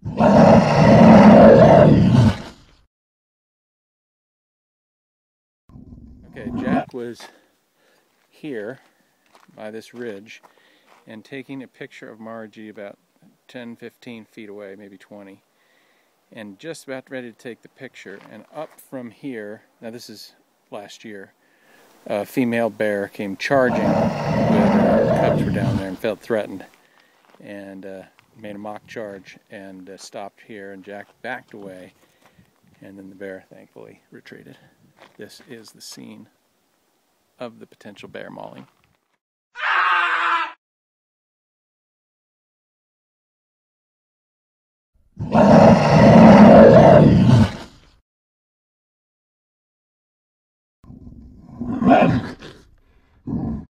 Okay, Jack was here by this ridge and taking a picture of Margie about 10-15 feet away, maybe 20, and just about ready to take the picture. And up from here, now this is last year, a female bear came charging with her cubs were down there and felt threatened, and made a mock charge and stopped here, and Jack backed away, and then the bear thankfully retreated. This is the scene of the potential bear mauling.